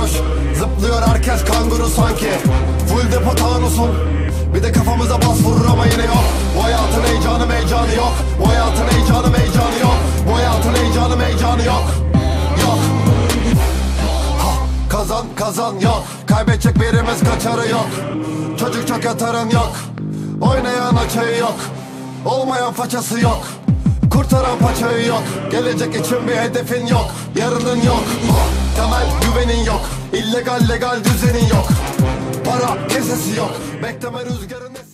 kuş. Zıplıyor herkes kanguru sanki. Full depo tanusun. Bir de kafamıza bas vurur ama yine yok. Bu hayatın heyecanı yok. Bu hayatın heyecanı yok. Bu hayatın heyecanı yok. Yok. Kazan yok. Kaybedecek birimiz kaçarı yok. Çocuk çok yatarın yok. Oynayan açığı yok. Olmayan façası yok. Kurtaran paçayı yok. Gelecek için bir hedefin yok. Yarının yok. Temel güvenin yok. İllegal legal düzenin yok. Para kesesi yok. Bekleme rüzgarın